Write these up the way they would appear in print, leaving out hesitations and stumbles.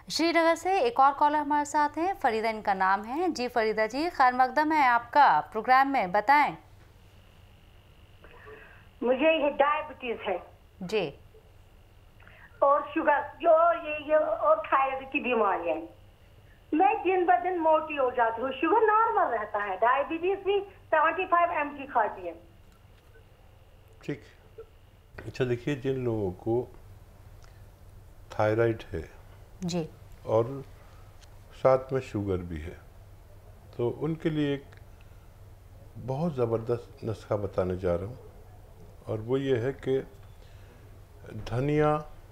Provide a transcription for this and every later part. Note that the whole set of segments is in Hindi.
श्रीनगर से एक और कॉलर हमारे साथ हैं, फरीदा इनका नाम है। जी फरीदा जी, खैर मकदम है आपका प्रोग्राम में, बताएं। मुझे ये डायबिटीज है जी। और शुगर जो ये और थायराइड की बीमारी है। मैं दिन ब दिन मोटी हो जाती हूँ, शुगर नॉर्मल रहता है, डायबिटीज भी 75 mg खाती है। ठीक। अच्छा देखिए, जिन लोगों को थायराइड है जी और साथ में शुगर भी है, तो उनके लिए एक बहुत ज़बरदस्त नुस्खा बताने जा रहा हूँ। और वो ये है कि धनिया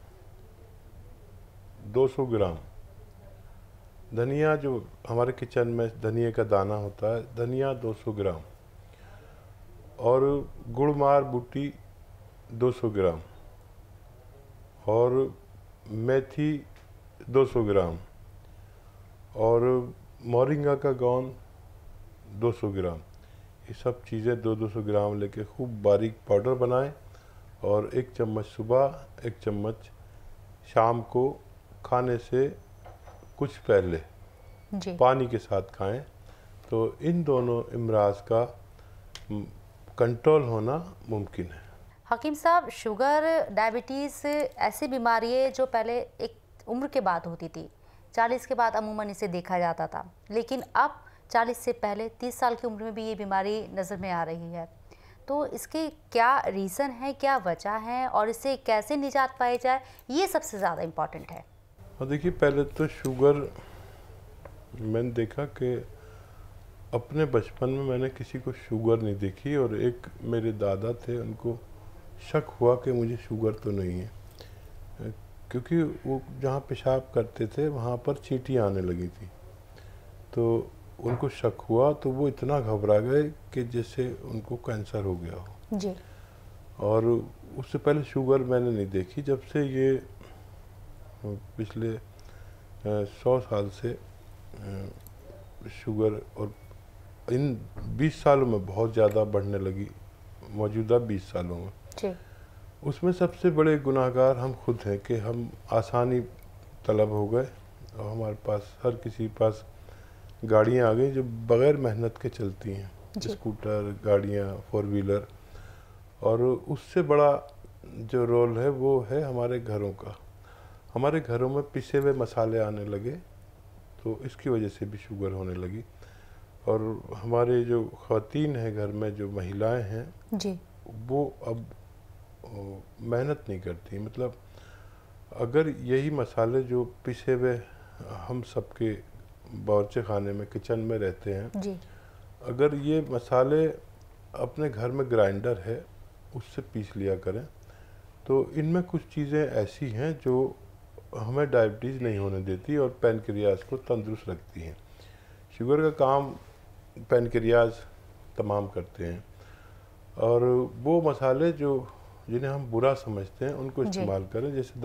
200 ग्राम, धनिया जो हमारे किचन में धनिया का दाना होता है, धनिया 200 ग्राम, और गुड़मार बूटी 200 ग्राम, और मेथी 200 ग्राम, और मोरिंगा का गोंद 200 ग्राम। ये सब चीज़ें 200 ग्राम लेके खूब बारीक पाउडर बनाएं और 1 चम्मच सुबह, 1 चम्मच शाम को खाने से कुछ पहले जी पानी के साथ खाएं। तो इन दोनों इमराज का कंट्रोल होना मुमकिन है। हकीम साहब, शुगर डायबिटीज़ ऐसी बीमारी है जो पहले एक उम्र के बाद होती थी, 40 के बाद अमूमन इसे देखा जाता था, लेकिन अब 40 से पहले 30 साल की उम्र में भी ये बीमारी नज़र में आ रही है। तो इसके क्या रीज़न है, क्या वजह है और इससे कैसे निजात पाई जाए, ये सबसे ज़्यादा इम्पॉर्टेंट है। और देखिए, पहले तो शुगर मैंने देखा कि अपने बचपन में मैंने किसी को शुगर नहीं देखी, और एक मेरे दादा थे, उनको शक हुआ कि मुझे शुगर तो नहीं है, क्योंकि वो जहाँ पेशाब करते थे वहाँ पर चींटियाँ आने लगी थी। तो उनको शक हुआ, तो वो इतना घबरा गए कि जैसे उनको कैंसर हो गया हो। जी। और उससे पहले शुगर मैंने नहीं देखी। जब से ये पिछले 100 साल से शुगर और इन 20 सालों में बहुत ज़्यादा बढ़ने लगी, मौजूदा 20 सालों में। जी। उसमें सबसे बड़े गुनाहगार हम खुद हैं कि हम आसानी तलब हो गए, और हमारे पास हर किसी के पास गाड़ियाँ आ गई जो बग़ैर मेहनत के चलती हैं, स्कूटर, गाड़ियाँ, 4 व्हीलर। और उससे बड़ा जो रोल है वो है हमारे घरों का। हमारे घरों में पिसे हुए मसाले आने लगे, तो इसकी वजह से भी शुगर होने लगी। और हमारे जो ख़वातीन हैं घर में, जो महिलाएं हैं जी, वो अब मेहनत नहीं करती। मतलब अगर यही मसाले जो पिसे हुए हम सबके बावर्ची खाने में, किचन में रहते हैं, जी, अगर ये मसाले अपने घर में ग्राइंडर है उससे पीस लिया करें, तो इनमें कुछ चीज़ें ऐसी हैं जो हमें डायबिटीज़ नहीं होने देती और पैनक्रियाज को तंदुरुस्त रखती हैं। शुगर का काम पैनक्रियाज तमाम करते हैं, और वो मसाले जो जिन्हें हम बुरा समझते हैं उनको इस्तेमाल करें। जैसे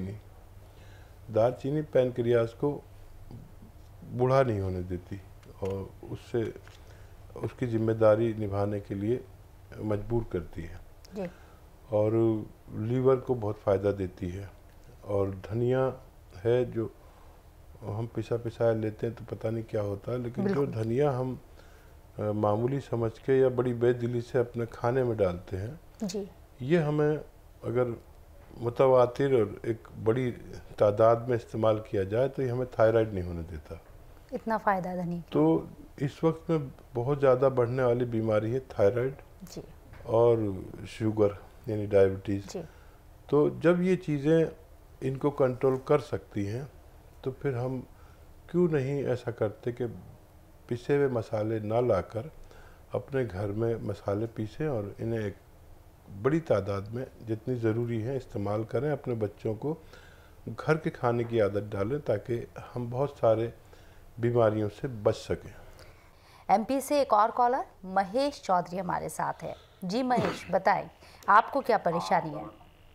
दालचीनी पैनक्रियाज को बूढ़ा नहीं होने देती और उससे उसकी जिम्मेदारी निभाने के लिए मजबूर करती है, जी। और लीवर को बहुत फ़ायदा देती है। और धनिया है जो हम पिसाया लेते हैं तो पता नहीं क्या होता है, लेकिन जो धनिया हम मामूली समझ के या बड़ी बेदिली से अपने खाने में डालते हैं, जी। ये हमें अगर मुतवातिर और एक बड़ी तादाद में इस्तेमाल किया जाए तो ये हमें थायराइड नहीं होने देता। इतना फ़ायदा धनिया। तो इस वक्त में बहुत ज़्यादा बढ़ने वाली बीमारी है थायराइड जी। और शुगर यानी डायबिटीज़। जी। तो जब ये चीज़ें इनको कंट्रोल कर सकती हैं, तो फिर हम क्यों नहीं ऐसा करते कि पिसे हुए मसाले ना लाकर अपने घर में मसाले पीसें और इन्हें एक बड़ी तादाद में जितनी ज़रूरी है इस्तेमाल करें। अपने बच्चों को घर के खाने की आदत डालें ताकि हम बहुत सारे बीमारियों से बच सकें। एमपी से एक और कॉलर महेश चौधरी हमारे साथ है। जी महेश, बताएं आपको क्या परेशानी है।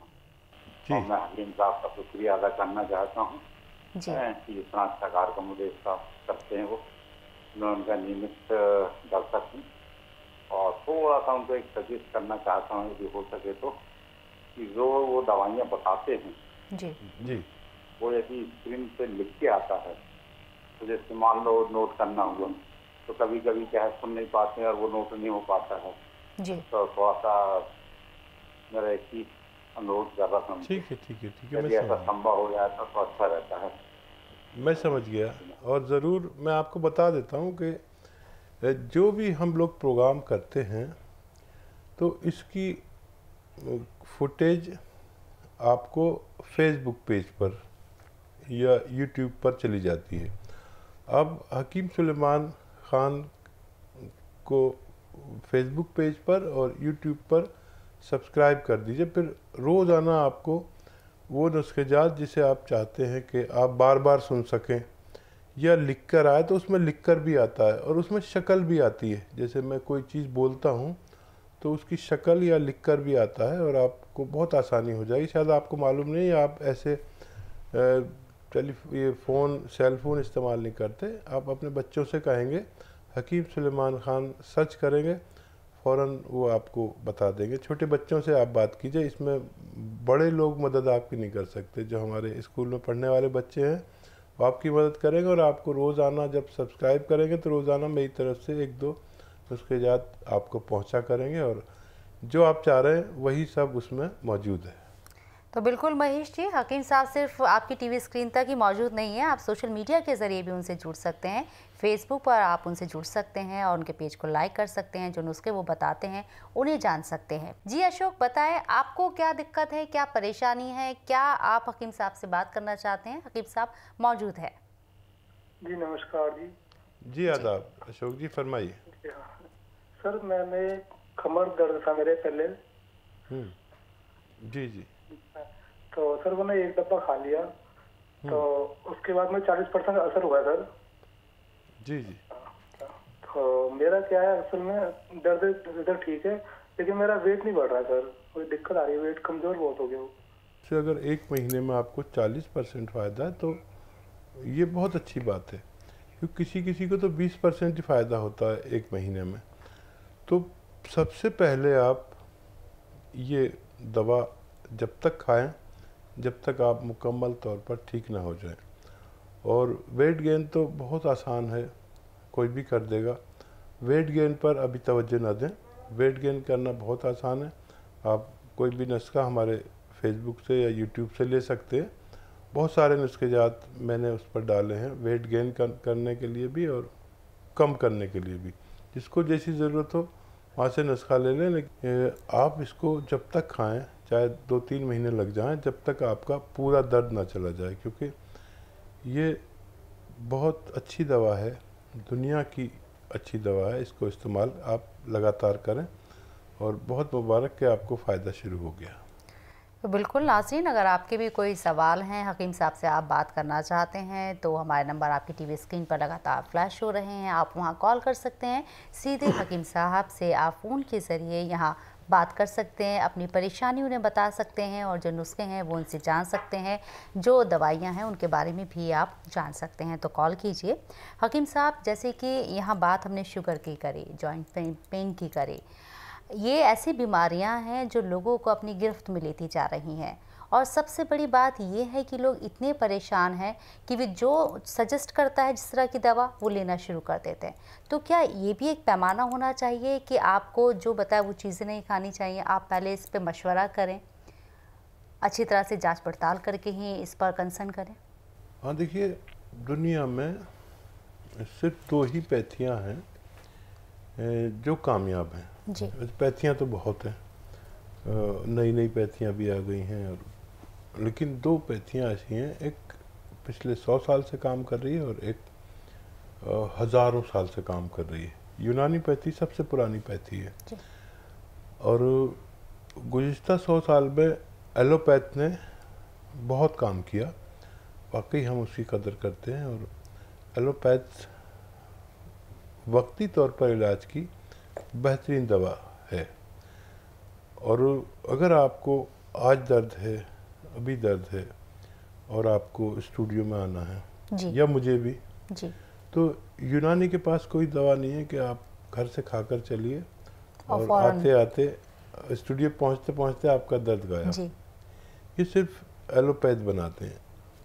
और मैं हकीम साहब का शुक्रिया अदा करना चाहता हूँ जी। कि इतना अच्छा कार्यक्रम मुझे करते हैं वो, मैं उनका नियमित दर्शक हूँ। और थोड़ा सा उनको एक सजेस्ट करना चाहता हूँ यदि हो सके तो, कि जो वो दवाइयाँ बताते हैं जी जी वो यदि स्क्रीन पे लिख के आता है, तो जैसे मान लो नोट करना हुआ, तो कभी कभी क्या है सुन नहीं पाते हैं और वो नोट नहीं हो पाता है। जी तो थोड़ा सा मेरा एक ही अनुरोध कर रहा था, ठीक है ठीक है ठीक है, यदि मैं ऐसा समझ संभव हो जाए तो अच्छा रहता है। मैं समझ गया। और ज़रूर मैं आपको बता देता हूँ कि जो भी हम लोग प्रोग्राम करते हैं तो इसकी फुटेज आपको फेसबुक पेज पर या यूट्यूब पर चली जाती है। अब हकीम सुलेमान ख़ान को फेसबुक पेज पर और यूट्यूब पर सब्सक्राइब कर दीजिए। फिर रोज़ाना आपको वो नुस्खेजात जिसे आप चाहते हैं कि आप बार बार सुन सकें या लिख कर आए, तो उसमें लिख कर भी आता है और उसमें शक्ल भी आती है। जैसे मैं कोई चीज़ बोलता हूँ तो उसकी शक्ल या लिख कर भी आता है और आपको बहुत आसानी हो जाएगी। शायद आपको मालूम नहीं, आप ऐसे ये फ़ोन सेल फ़ोन इस्तेमाल नहीं करते। आप अपने बच्चों से कहेंगे हकीम सुलेमान ख़ान सर्च करेंगे, फ़ौरन वो आपको बता देंगे। छोटे बच्चों से आप बात कीजिए, इसमें बड़े लोग मदद आपकी नहीं कर सकते। जो हमारे स्कूल में पढ़ने वाले बच्चे हैं वो आपकी मदद करेंगे और आपको रोज़ाना जब सब्सक्राइब करेंगे तो रोज़ाना मेरी तरफ से 1-2 नुस्खेजात आपको पहुंचा करेंगे और जो आप चाह रहे हैं वही सब उसमें मौजूद है। तो बिल्कुल महेश जी, हकीम साहब सिर्फ आपकी टीवी स्क्रीन तक ही मौजूद नहीं है, आप सोशल मीडिया के ज़रिए भी उनसे जुड़ सकते हैं। फेसबुक पर आप उनसे जुड़ सकते हैं और उनके पेज को लाइक कर सकते हैं। जो नुस्खे वो बताते हैं उन्हें जान सकते हैं। जी अशोक, बताएं आपको क्या दिक्कत है, क्या परेशानी है, क्या आप हकीम साहब से बात करना चाहते हैं? हकीम साहब मौजूद है। जी नमस्कार जी। जी आदाब अशोक जी, फरमाइए। सर मैंने कमर दर्द था मेरे पहले। जी जी। तो सर मैंने एक डब्बा खा लिया तो उसके बाद में 40% असर हुआ सर। जी जी। तो मेरा क्या है, असल में दर्द इधर ठीक है लेकिन मेरा वेट नहीं बढ़ रहा सर, कोई दिक्कत आ रही है, वेट कमजोर बहुत हो गया। तो अगर 1 महीने में आपको 40% फ़ायदा है तो ये बहुत अच्छी बात है, क्योंकि किसी किसी को तो 20% ही फ़ायदा होता है 1 महीने में। तो सबसे पहले आप ये दवा जब तक खाएं जब तक आप मुकम्मल तौर पर ठीक ना हो जाएं। और वेट गेन तो बहुत आसान है, कोई भी कर देगा। वेट गेन पर अभी तवज्जो ना दें, वेट गेन करना बहुत आसान है। आप कोई भी नुस्खा हमारे फेसबुक से या यूट्यूब से ले सकते हैं। बहुत सारे नुस्खेजात मैंने उस पर डाले हैं, वेट गेन करने के लिए भी और कम करने के लिए भी। जिसको जैसी ज़रूरत हो वहाँ से नुस्खा ले लें, लेकिन आप इसको जब तक खाएं, चाहे 2-3 महीने लग जाएं, जब तक आपका पूरा दर्द ना चला जाए, क्योंकि ये बहुत अच्छी दवा है, दुनिया की अच्छी दवा है। इसको इस्तेमाल आप लगातार करें और बहुत मुबारक कि आपको फ़ायदा शुरू हो गया। तो बिल्कुल नाज़रीन, अगर आपके भी कोई सवाल हैं, हकीम साहब से आप बात करना चाहते हैं तो हमारे नंबर आपकी टीवी स्क्रीन पर लगातार फ्लैश हो रहे हैं, आप वहां कॉल कर सकते हैं। सीधे हकीम साहब से आप फ़ोन के ज़रिए यहां बात कर सकते हैं, अपनी परेशानी उन्हें बता सकते हैं और जो नुस्खे हैं वो उनसे जान सकते हैं, जो दवाइयाँ हैं उनके बारे में भी आप जान सकते हैं। तो कॉल कीजिए। हकीम साहब, जैसे कि यहाँ बात हमने शुगर की करी, जॉइंट पेन की करी, ये ऐसी बीमारियां हैं जो लोगों को अपनी गिरफ्त में लेती जा रही हैं। और सबसे बड़ी बात ये है कि लोग इतने परेशान हैं कि वे जो सजेस्ट करता है जिस तरह की दवा वो लेना शुरू कर देते हैं। तो क्या ये भी एक पैमाना होना चाहिए कि आपको जो बताए वो चीज़ें नहीं खानी चाहिए? आप पहले इस पर मशवरा करें, अच्छी तरह से जांच पड़ताल करके ही इस पर कंसर्न करें। हाँ देखिए, दुनिया में सिर्फ 2 ही पैथियाँ हैं जो कामयाब हैं। जी। पैथियाँ तो बहुत हैं, नई नई पैथियाँ भी आ गई हैं, और लेकिन 2 पैथियाँ ऐसी हैं, एक पिछले 100 साल से काम कर रही है और एक हज़ारों साल से काम कर रही है। यूनानी पैथी सबसे पुरानी पैथी है और गुज़िश्ता 100 साल में एलोपैथ ने बहुत काम किया। वाकई हम उसकी कदर करते हैं और एलोपैथ वक्ती तौर पर इलाज की बेहतरीन दवा है। और अगर आपको आज दर्द है, अभी दर्द है और आपको स्टूडियो में आना है जी। या मुझे भी जी। तो यूनानी के पास कोई दवा नहीं है कि आप घर से खाकर चलिए और आते आते स्टूडियो पहुंचते पहुंचते आपका दर्द गायब। जी। ये सिर्फ एलोपैथ बनाते हैं।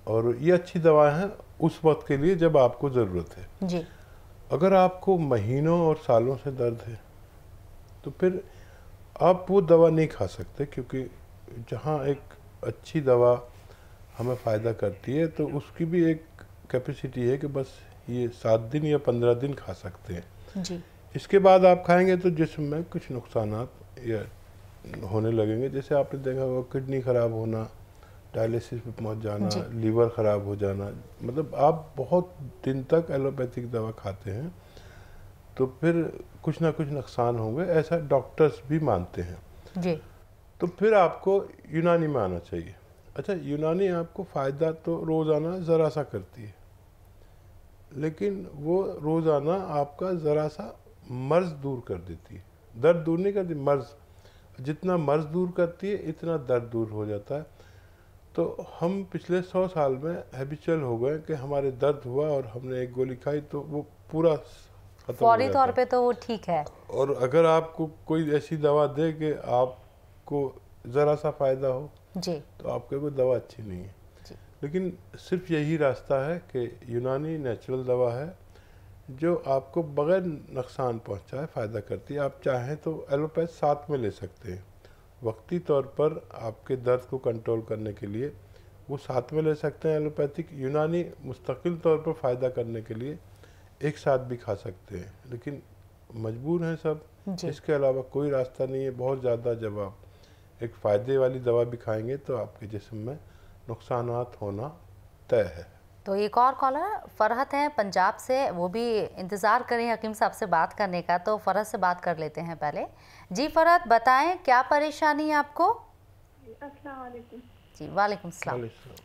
और ये अच्छी दवाएं हैं उस वक्त के लिए जब आपको ज़रूरत है। जी। अगर आपको महीनों और सालों से दर्द है तो फिर आप वो दवा नहीं खा सकते, क्योंकि जहाँ एक अच्छी दवा हमें फ़ायदा करती है तो उसकी भी एक कैपेसिटी है कि बस ये 7 दिन या 15 दिन खा सकते हैं। जी। इसके बाद आप खाएंगे तो जिस्म में कुछ नुकसानात या होने लगेंगे, जैसे आपने देखा होगा किडनी ख़राब होना, डायलिसिस पे पहुंच जाना, लीवर ख़राब हो जाना। मतलब आप बहुत दिन तक एलोपैथिक दवा खाते हैं तो फिर कुछ ना कुछ नुकसान होंगे, ऐसा डॉक्टर्स भी मानते हैं। जी। तो फिर आपको यूनानी में आना चाहिए। अच्छा, यूनानी आपको फ़ायदा तो रोज़ाना ज़रा सा करती है, लेकिन वो रोज़ाना आपका ज़रा सा मर्ज़ दूर कर देती है। दर्द दूर नहीं करती, मर्ज़। जितना मर्ज़ दूर करती है इतना दर्द दूर हो जाता है। तो हम पिछले 100 साल में हैबिचुअल हो गए कि हमारे दर्द हुआ और हमने एक गोली खाई तो वो पूरा खत्म हो फौरी जाता तौर है। पे तो वो ठीक है। और अगर आपको कोई ऐसी दवा दे कि आपको ज़रा सा फ़ायदा हो जी। तो आपके कोई दवा अच्छी नहीं है। जी। लेकिन सिर्फ यही रास्ता है कि यूनानी नेचुरल दवा है जो आपको बगैर नुकसान पहुंचाए फ़ायदा करती है। आप चाहें तो एलोपैथ साथ में ले सकते हैं, वक्ती तौर पर आपके दर्द को कंट्रोल करने के लिए वो साथ में ले सकते हैं। एलोपैथिक यूनानी मुस्तकिल तौर पर फ़ायदा करने के लिए एक साथ भी खा सकते हैं, लेकिन मजबूर हैं सब। इसके अलावा कोई रास्ता नहीं है। बहुत ज़्यादा जब आप एक फ़ायदे वाली दवा भी खाएंगे तो आपके जिस्म में नुकसानात होना तय है। तो एक और कॉलर फरहत हैं पंजाब से, वो भी इंतज़ार करें हकीम साहब से बात करने का, तो फरहत से बात कर लेते हैं पहले। जी फरहत, बताएं क्या परेशानी है आपको? अस्सलाम वालेकुम। जी वालेकुम सलाम।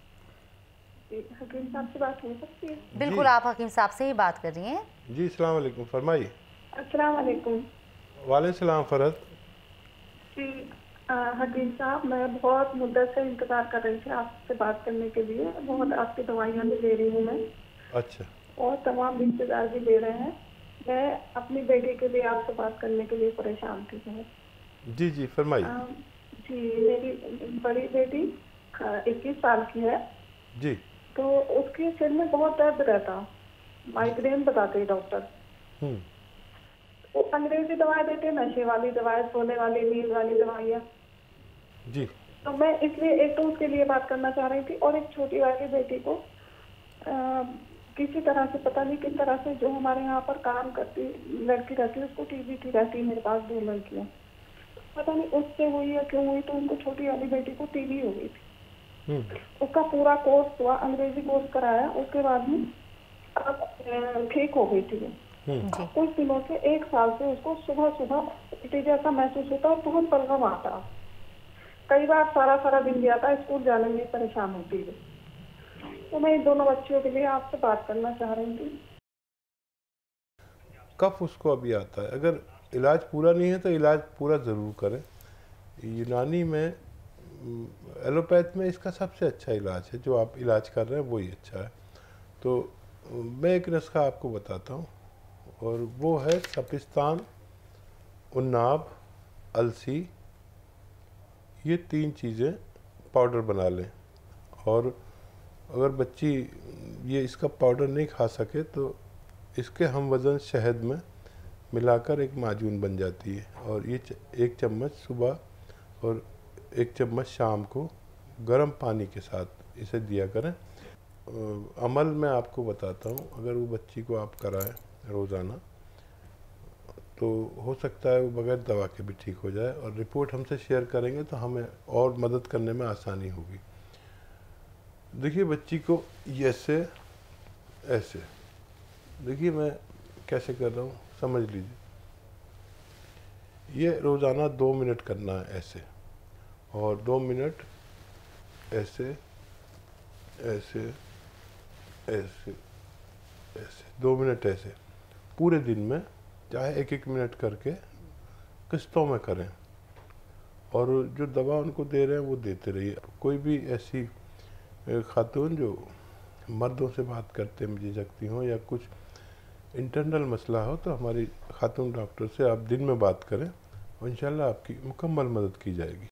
हकीम साहब से बात हो सकती है? बिल्कुल, आप हकीम साहब से ही बात कर रही हैं। जी अस्सलाम वालेकुम, फरमाइए। अस्सलाम वालेकुम। वालेकुम सलाम फरहत। जी हकीम साहब, मैं बहुत मुद्दत से इंतज़ार कर रही थी आपसे बात करने के लिए। बहुत आपकी दवाइयाँ भी ले रही हूँ मैं। अच्छा। और तमाम रिश्तेदार भी ले रहे हैं। मैं अपनी बेटी के लिए आपसे बात करने के लिए परेशान थी बहुत। जी जी फरमाइए। जी, मेरी बड़ी बेटी 21 साल की है जी। तो उसके सिर में बहुत दर्द रहता, माइग्रेन बताते डॉक्टर। वो अंग्रेजी दवाएं देते, नशे वाली दवाएं, सोने वाली, नींद वाली दवाइयाँ। जी। तो मैं इसलिए एक तो उसके लिए बात करना चाह रही थी, और एक छोटी वाली बेटी को किसी तरह से, पता नहीं किस तरह से, जो हमारे यहाँ पर काम करती लड़की रहती है उसको टीबी थी, रहती है मेरे पास 2 लड़कियाँ, पता नहीं उससे हुई या क्यों हुई, तो उनको छोटी वाली बेटी को टीबी हो गई थी। उसका पूरा कोर्स हुआ, अंग्रेजी कोर्स कराया, उसके बाद में अब ठीक हो गई थी। कुछ दिनों से, 1 साल से उसको सुबह सुबह उल्टी जैसा महसूस होता और बहुत बलगम आता। कई बार सारा दिन भी आता, स्कूल जाने में परेशान होती है। तो मैं इन दोनों बच्चियों के लिए आपसे बात करना चाह रही थी। कफ उसको अभी आता है, अगर इलाज पूरा नहीं है तो इलाज पूरा ज़रूर करें। यूनानी में, एलोपैथ में इसका सबसे अच्छा इलाज है, जो आप इलाज कर रहे हैं वही अच्छा है। तो मैं एक नुस्खा आपको बताता हूँ, और वो है सपिस्तान, उन्नाब, अलसी। ये 3 चीज़ें पाउडर बना लें। और अगर बच्ची ये इसका पाउडर नहीं खा सके तो इसके हम वज़न शहद में मिलाकर एक माजून बन जाती है, और ये 1 चम्मच सुबह और 1 चम्मच शाम को गर्म पानी के साथ इसे दिया करें। अमल मैं आपको बताता हूँ, अगर वो बच्ची को आप कराएं रोज़ाना तो हो सकता है वो बगैर दवा के भी ठीक हो जाए, और रिपोर्ट हमसे शेयर करेंगे तो हमें और मदद करने में आसानी होगी। देखिए, बच्ची को ऐसे ऐसे, देखिए मैं कैसे कर रहा हूँ, समझ लीजिए। ये रोज़ाना 2 मिनट करना है ऐसे, और 2 मिनट ऐसे ऐसे ऐसे ऐसे, 2 मिनट ऐसे पूरे दिन में, चाहे 1-1 मिनट करके किस्तों में करें। और जो दवा उनको दे रहे हैं वो देते रहिए। कोई भी ऐसी खातून जो मर्दों से बात करते में झिझकती हों या कुछ इंटरनल मसला हो तो हमारी खातून डॉक्टर से आप दिन में बात करें, और इंशाल्लाह आपकी मुकम्मल मदद की जाएगी।